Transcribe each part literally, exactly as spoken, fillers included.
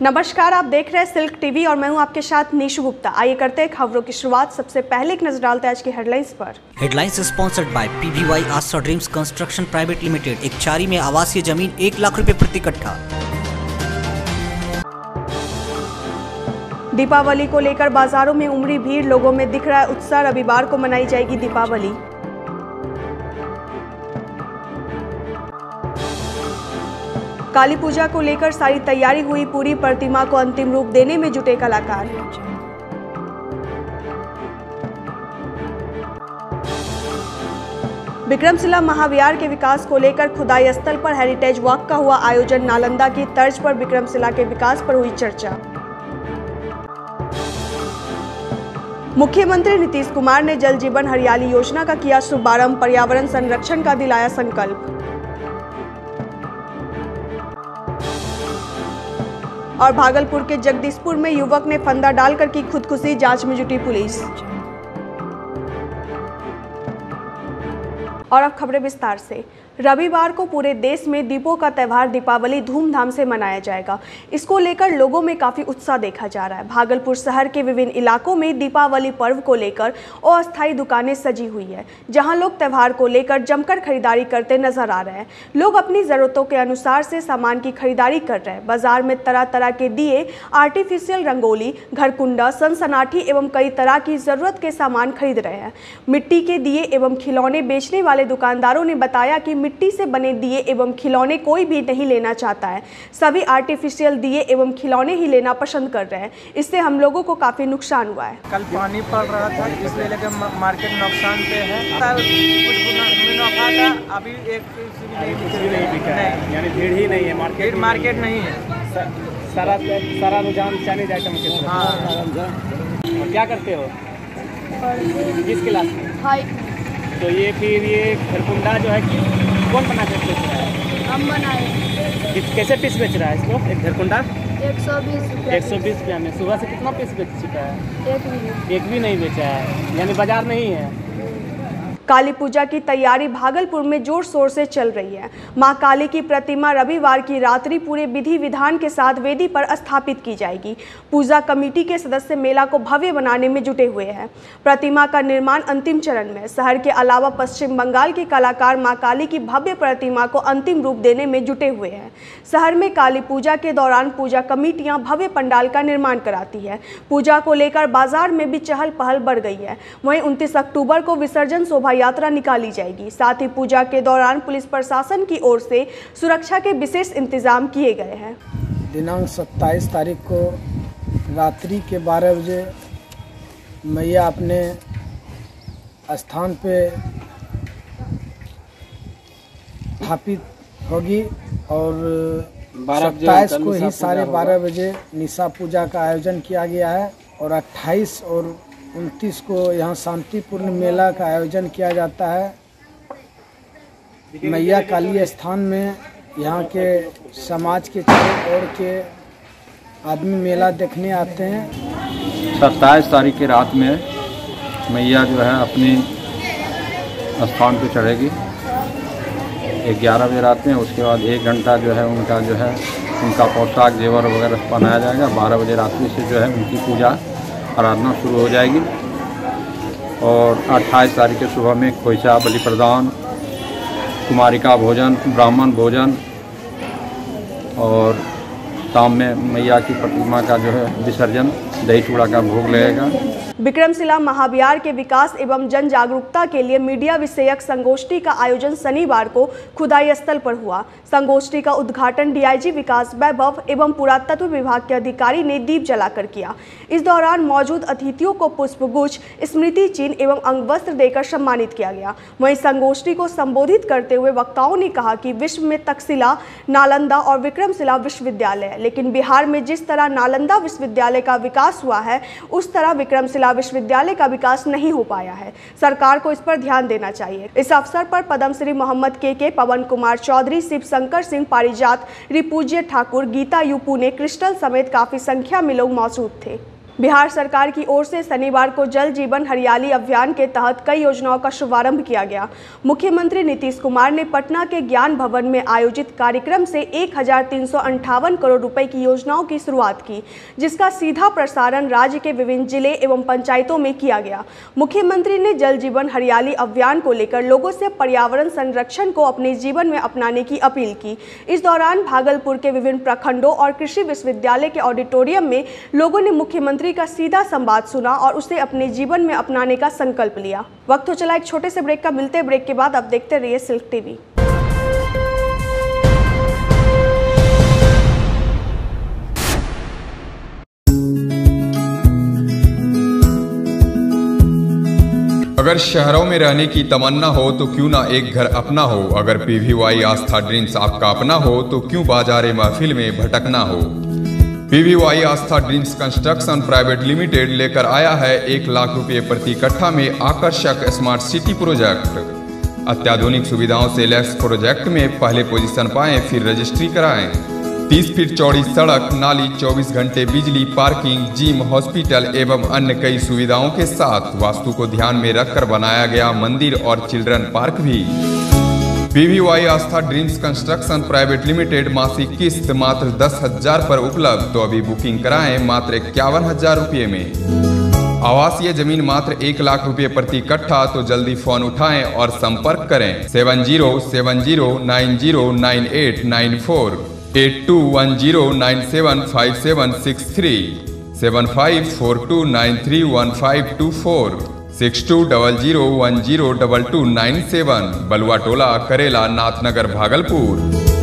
नमस्कार, आप देख रहे हैं सिल्क टीवी और मैं हूं आपके साथ निशु गुप्ता। आइए करते हैं खबरों की शुरुआत। सबसे पहले एक नजर डालते हैं आज की हेडलाइंस पर। Headlines sponsored by PVY Aastha dreams construction private limited. एक चारी में आवासीय जमीन एक लाख रुपए प्रति कट्ठा। दीपावली को लेकर बाजारों में उमड़ी भीड़, लोगों में दिख रहा है उत्साह। रविवार को मनाई जाएगी दीपावली। काली पूजा को लेकर सारी तैयारी हुई पूरी, प्रतिमा को अंतिम रूप देने में जुटे कलाकार। विक्रमशिला महाविहार के विकास को लेकर खुदाई स्थल पर हेरिटेज वॉक का हुआ आयोजन। नालंदा की तर्ज पर विक्रमशिला के विकास पर हुई चर्चा। मुख्यमंत्री नीतीश कुमार ने जल जीवन हरियाली योजना का किया शुभारंभ। पर्यावरण संरक्षण का दिलाया संकल्प। और भागलपुर के जगदीशपुर में युवक ने फंदा डालकर की खुदकुशी, जांच में जुटी पुलिस। और अब खबरें विस्तार से। रविवार को पूरे देश में दीपों का त्यौहार दीपावली धूमधाम से मनाया जाएगा। इसको लेकर लोगों में काफी उत्साह देखा जा रहा है। भागलपुर शहर के विभिन्न इलाकों में दीपावली पर्व को लेकर अस्थायी दुकानें सजी हुई है, जहां लोग त्यौहार को लेकर जमकर खरीदारी करते नजर आ रहे हैं। लोग अपनी जरूरतों के अनुसार से सामान की खरीदारी कर रहे हैं। बाजार में तरह तरह के दिए, आर्टिफिशियल रंगोली, घरकुंडा, सनसनाटी एवं कई तरह की जरूरत के सामान खरीद रहे हैं। मिट्टी के दिए एवं खिलौने बेचने वाले दुकानदारों ने बताया कि मिट्टी से बने दिए एवं खिलौने कोई भी नहीं लेना चाहता है। सभी आर्टिफिशियल दिए एवं खिलौने ही लेना पसंद कर रहे हैं। इससे हम लोगों को काफी नुकसान हुआ है। कल पानी पड़ रहा था, इसलिए लेकर मार्केट नुकसान पे है। कल कुछ मुनाफा था, अभी एक नहीं बिका है, यानी भीड़ ही नहीं है, मार्केट मार्केट नहीं है। सारा सारा रुझान चाइनीज आइटम के। हाँ, और क्या करते हो? किस क्लास में? हाई। तो ये फिर ये घरकुंडा जो है कि कौन बना के बेच रहा है? हम बनाए। कैसे पीस बेच रहा है इसको? एक घरकुंडा एक सौ बीस रुपया। एक सौ बीस रुपया में सुबह से कितना पीस बेच चुका है? एक भी नहीं। एक भी नहीं बेचा है, यानी बाजार नहीं है। काली पूजा की तैयारी भागलपुर में जोर शोर से चल रही है। मां काली की प्रतिमा रविवार की रात्रि पूरे विधि विधान के साथ वेदी पर स्थापित की जाएगी। पूजा कमेटी के सदस्य मेला को भव्य बनाने में जुटे हुए हैं। प्रतिमा का निर्माण अंतिम चरण में। शहर के अलावा पश्चिम बंगाल के कलाकार मां काली की भव्य प्रतिमा को अंतिम रूप देने में जुटे हुए हैं। शहर में काली पूजा के दौरान पूजा कमेटियां भव्य पंडाल का निर्माण कराती है। पूजा को लेकर बाजार में भी चहल पहल बढ़ गई है। वहीं उनतीस अक्टूबर को विसर्जन शोभा यात्रा निकाली जाएगी। साथ ही पूजा के दौरान पुलिस प्रशासन की ओर से सुरक्षा के विशेष इंतजाम किए गए हैं। दिनांक सत्ताईस तारीख को रात्रि के बारह बजे मैया अपने स्थान पे स्थापित होगी और सत्ताईस को ही साढ़े बारह बजे निशा पूजा का आयोजन किया गया है और अट्ठाईस और उनतीस को यहाँ शांतिपूर्ण मेला का आयोजन किया जाता है। मैया काली स्थान में यहाँ के समाज के चारों ओर के आदमी मेला देखने आते हैं। सत्ताईस तारीख की रात में मैया जो है अपनी स्थान पे चढ़ेगी ग्यारह बजे रात में। उसके बाद एक घंटा जो है उनका जो है उनका पोशाक जेवर वगैरह पहनाया जाएगा। बारह बजे रात्रि से जो है उनकी पूजा आराधना शुरू हो जाएगी और अट्ठाईस तारीख के सुबह में खोइचा, बलि प्रदान, कुमारिका भोजन, ब्राह्मण भोजन और शाम में मैया की प्रतिमा का जो है विसर्जन, दही चूड़ा का भोग लगेगा। विक्रमशिला महाविहार के विकास एवं जन जागरूकता के लिए मीडिया विषयक संगोष्ठी का आयोजन शनिवार को खुदाई स्थल पर हुआ। संगोष्ठी का उद्घाटन डीआईजी विकास वैभव एवं पुरातत्व विभाग के अधिकारी ने दीप जलाकर किया। इस दौरान मौजूद अतिथियों को पुष्पगुच्छ, स्मृति चिन्ह एवं अंगवस्त्र देकर सम्मानित किया गया। वहीं संगोष्ठी को संबोधित करते हुए वक्ताओं ने कहा कि विश्व में तक्षशिला, नालंदा और विक्रमशिला विश्वविद्यालय है, लेकिन बिहार में जिस तरह नालंदा विश्वविद्यालय का विकास हुआ है उस तरह विक्रमशिला विश्वविद्यालय का विकास नहीं हो पाया है। सरकार को इस पर ध्यान देना चाहिए। इस अवसर पर पद्मश्री मोहम्मद के के, पवन कुमार चौधरी, शिव शंकर सिंह पारिजात, रिपूज्य ठाकुर, गीता यूपू ने क्रिस्टल समेत काफी संख्या में लोग मौजूद थे। बिहार सरकार की ओर से शनिवार को जल जीवन हरियाली अभियान के तहत कई योजनाओं का शुभारंभ किया गया। मुख्यमंत्री नीतीश कुमार ने पटना के ज्ञान भवन में आयोजित कार्यक्रम से एक हजार तीन सौ अंठावन करोड़ रुपए की योजनाओं की शुरुआत की, जिसका सीधा प्रसारण राज्य के विभिन्न जिले एवं पंचायतों में किया गया। मुख्यमंत्री ने जल जीवन हरियाली अभियान को लेकर लोगों से पर्यावरण संरक्षण को अपने जीवन में अपनाने की अपील की। इस दौरान भागलपुर के विभिन्न प्रखंडों और कृषि विश्वविद्यालय के ऑडिटोरियम में लोगों ने मुख्यमंत्री का सीधा संवाद सुना और उसे अपने जीवन में अपनाने का संकल्प लिया। वक्त हो चला एक छोटे से ब्रेक का, मिलते ब्रेक के बाद आप देखते रहिए सिल्क टीवी। अगर शहरों में रहने की तमन्ना हो तो क्यों ना एक घर अपना हो। अगर पीवीवाई आस्था ड्रीम्स आपका अपना हो तो क्यों बाजारे महफिल में भटकना हो। PVY Aastha dreams construction private limited लेकर आया है एक लाख रुपए प्रति कट्ठा में आकर्षक स्मार्ट सिटी प्रोजेक्ट। अत्याधुनिक सुविधाओं से लैस प्रोजेक्ट में पहले पोजीशन पाएं, फिर रजिस्ट्री कराएं। तीस फीट चौड़ी सड़क, नाली, चौबीस घंटे बिजली, पार्किंग, जिम, हॉस्पिटल एवं अन्य कई सुविधाओं के साथ वास्तु को ध्यान में रखकर बनाया गया मंदिर और चिल्ड्रन पार्क भी। PVY Aastha dreams construction private limited मासिक किस्त मात्र दस हजार पर उपलब्ध, तो अभी बुकिंग कराएं मात्र इक्यावन हजार रुपये में। आवासीय जमीन मात्र एक लाख रुपए प्रति कट्ठा, तो जल्दी फोन उठाएं और संपर्क करें seven zero seven zero nine zero nine eight nine four, eight two one zero nine seven five seven six three, seven five four two nine three one five two four, six two double zero one zero double two nine seven, Balua Tola, Karela, Nathnagar, Bhagalpur.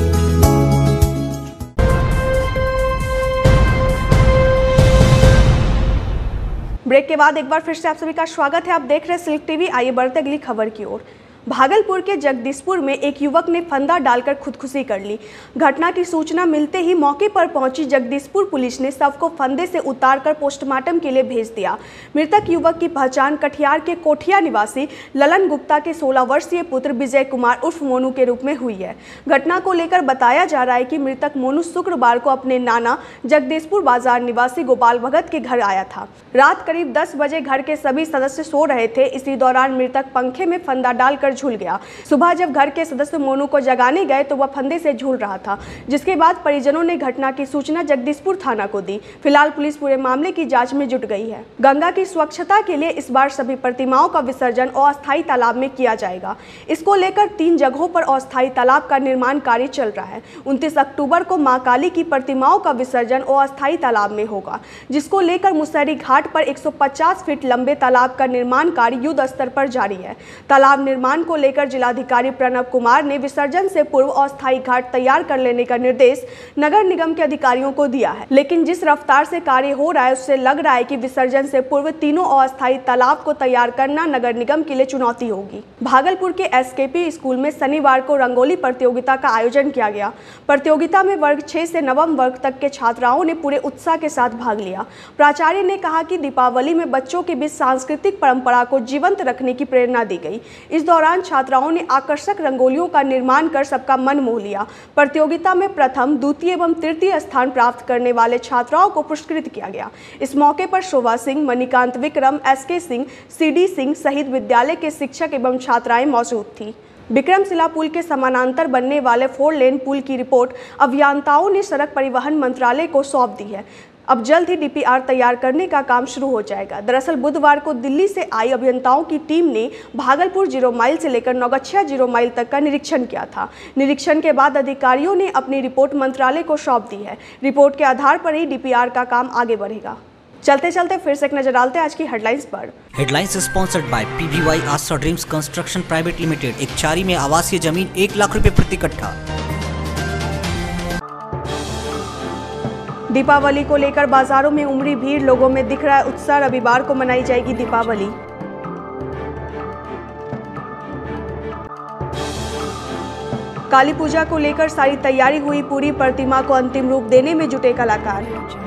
Break के बाद एक बार फिर से आप सभी का स्वागत है। आप देख रहे हैं सिल्क टीवी। आइए बढ़ते अगली खबर की ओर। भागलपुर के जगदीशपुर में एक युवक ने फंदा डालकर खुदकुशी कर ली। घटना की सूचना मिलते ही मौके पर पहुंची जगदीशपुर पुलिस ने शव को फंदे से उतारकर पोस्टमार्टम के लिए भेज दिया। मृतक युवक की पहचान कटिहार के कोठिया निवासी ललन गुप्ता के सोलह वर्षीय पुत्र विजय कुमार उर्फ मोनू के रूप में हुई है। घटना को लेकर बताया जा रहा है कि मृतक मोनू शुक्रवार को अपने नाना जगदीशपुर बाजार निवासी गोपाल भगत के घर आया था। रात करीब दस बजे घर के सभी सदस्य सो रहे थे। इसी दौरान मृतक पंखे में फंदा डालकर झूल गया। सुबह जब घर के सदस्य मोनू को जगाने गए तो वह फंदे से झूल रहा था, जिसके बाद परिजनों ने घटना की सूचना जगदीशपुर थाना को दी। फिलहाल पुलिस पूरे मामले की जांच में जुट गई है। गंगा की स्वच्छता के लिए इस बार सभी प्रतिमाओं का विसर्जन अस्थायी तालाब में किया जाएगा। इसको लेकर तीन जगहों पर अस्थायी तालाब का निर्माण कार्य चल रहा है। उनतीस अक्टूबर को मां काली की प्रतिमाओं का विसर्जन अस्थायी तालाब में होगा, जिसको लेकर मुसहरी घाट पर एक सौ पचास फीट लंबे तालाब का निर्माण कार्य युद्ध स्तर पर जारी है। तालाब निर्माण को लेकर जिलाधिकारी प्रणव कुमार ने विसर्जन से पूर्व अस्थायी घाट तैयार कर लेने का निर्देश नगर निगम के अधिकारियों को दिया है, लेकिन जिस रफ्तार से कार्य हो रहा है उससे लग रहा है कि विसर्जन से पूर्व तीनों अस्थायी तालाब को तैयार करना नगर निगम के लिए चुनौती होगी। भागलपुर के एसकेपी स्कूल में शनिवार को रंगोली प्रतियोगिता का आयोजन किया गया। प्रतियोगिता में वर्ग छह से नवम वर्ग तक के छात्राओं ने पूरे उत्साह के साथ भाग लिया। प्राचार्य ने कहा कि दीपावली में बच्चों के बीच सांस्कृतिक परंपरा को जीवंत रखने की प्रेरणा दी गई। इस दौरान छात्राओं ने आकर्षक रंगोलियों का निर्माण कर सबका मन मोह लिया। प्रतियोगिता में प्रथम, द्वितीय एवं तृतीय स्थान प्राप्त करने वाले छात्राओं को पुरस्कृत किया गया। इस मौके पर Shobha Singh, Manikant Vikram, S K Singh, C D Singh सहित विद्यालय के शिक्षक एवं छात्राएं मौजूद थी। विक्रमशिला पुल के समानांतर बनने वाले फोर लेन पुल की रिपोर्ट अभियंताओं ने सड़क परिवहन मंत्रालय को सौंप दी है। अब जल्द ही डीपीआर तैयार करने का काम शुरू हो जाएगा। दरअसल बुधवार को दिल्ली से आई अभियंताओं की टीम ने भागलपुर जीरो माइल से लेकर नौगछिया जीरो माइल तक का निरीक्षण किया था। निरीक्षण के बाद अधिकारियों ने अपनी रिपोर्ट मंत्रालय को सौंप दी है। रिपोर्ट के आधार पर ही डीपीआर का काम आगे बढ़ेगा। चलते चलते फिर से एक नजर डालते हैं आज की हेडलाइंस पर। Headlines sponsored by PVY Aastha dreams construction private limited. एक चारी में आवासीय जमीन एक लाख रुपए प्रति कट्ठा। दीपावली को लेकर बाजारों में उमड़ी भीड़, लोगों में दिख रहा है उत्साह। रविवार को मनाई जाएगी दीपावली। काली पूजा को लेकर सारी तैयारी हुई पूरी। प्रतिमा को अंतिम रूप देने में जुटे कलाकार।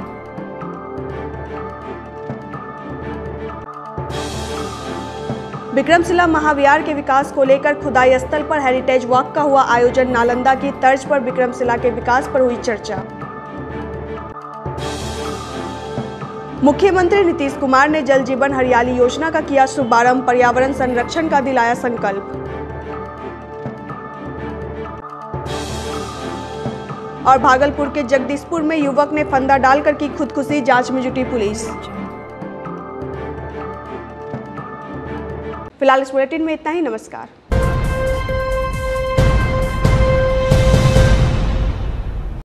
विक्रमशिला महाविहार के विकास को लेकर खुदाई स्थल पर हेरिटेज वॉक का हुआ आयोजन। नालंदा की तर्ज पर विक्रमशिला के विकास पर हुई चर्चा। मुख्यमंत्री नीतीश कुमार ने जल जीवन हरियाली योजना का किया शुभारंभ, पर्यावरण संरक्षण का दिलाया संकल्प। और भागलपुर के जगदीशपुर में युवक ने फंदा डालकर की खुदकुशी, जांच में जुटी पुलिस। फिलहाल इस बुलेटिन में इतना ही। नमस्कार।